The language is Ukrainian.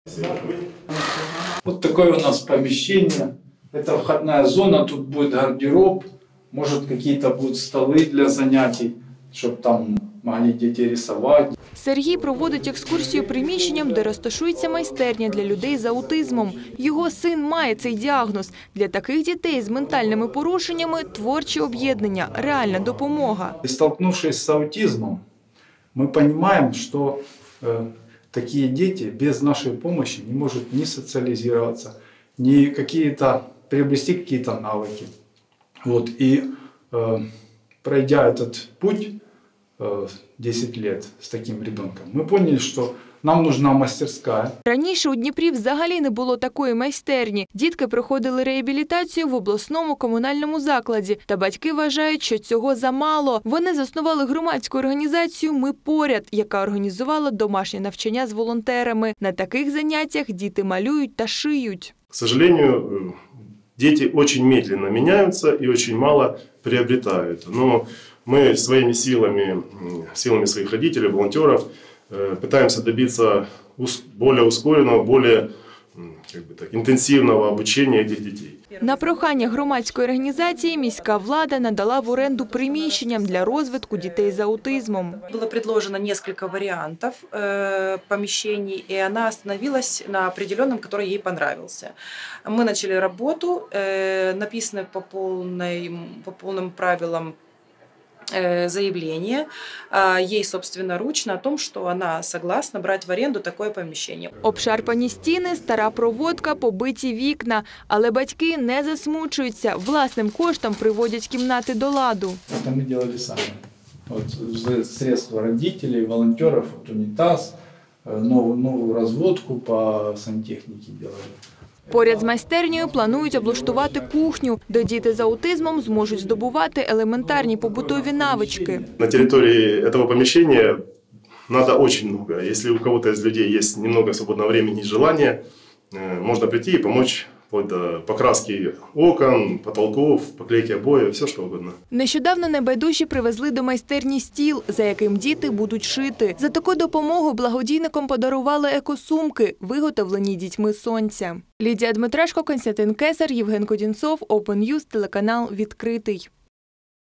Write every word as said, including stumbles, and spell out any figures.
Вот такое у нас помещение. Это входная зона, тут будет гардероб, может какие-то будут столы для занятий, чтобы там могли дети рисовать. Сергій проводить екскурсію приміщенням, де розташується майстерня для людей з аутизмом. Його син має цей діагноз. Для таких дітей з ментальними порушеннями творче об'єднання, реальна допомога. Столкнувшись с аутизмом, мы понимаем, что э, такие дети без нашей помощи не могут ни социализироваться, ни какие-то приобрести какие-то навыки. Вот, и э, пройдя этот путь, десять лет з таким ребенком, ми поняли, що нам нужна мастерська. Раніше у Дніпрі взагалі не було такої майстерні. Дітки проходили реабілітацію в обласному комунальному закладі. Та батьки вважають, що цього замало. Вони заснували громадську організацію «Ми поряд», яка організувала домашнє навчання з волонтерами. На таких заняттях діти малюють та шиють. К сожалению, дети очень медленно меняются и очень мало приобретают. Но мы своими силами, силами своих родителей, волонтеров, пытаемся добиться более ускоренного, более как бы так, интенсивного обучения этих детей. На прохання громадської організації міська влада надала в оренду приміщенням для розвитку дітей з аутизмом. Было предложено несколько вариантов э, помещений, и она остановилась на определенном, который ей понравился. Мы начали работу, э, написано по, полной, по полным правилам заявление ей собственноручно о том, что она согласна брать в аренду такое помещение. Обшарпані стіни, стара проводка, побиті вікна. Але батьки не засмучуються. Власним коштом приводять кімнати до ладу. Це ми робили самі. От, средства родителей, волонтерів, от, унітаз, нову, нову розводку по сантехніці робили. Поряд з майстернею планують облаштувати кухню, де діти з аутизмом зможуть здобувати елементарні побутові навички. На території цього помещения надо очень много. Если у кого-то из людей есть немного свободного времени и желания, можно прийти и помочь вплоть до покраски окон, потолков, поклейки обоев, все что угодно. Нещодавно небайдужі привезли до майстерні стіл, за яким діти будуть шити. За таку допомогу благодійникам подарували екосумки, виготовлені дітьми сонця. Лідія Дмитрашко, Константин Кесар, Євген Кодінцов, Open News, телеканал «Відкритий».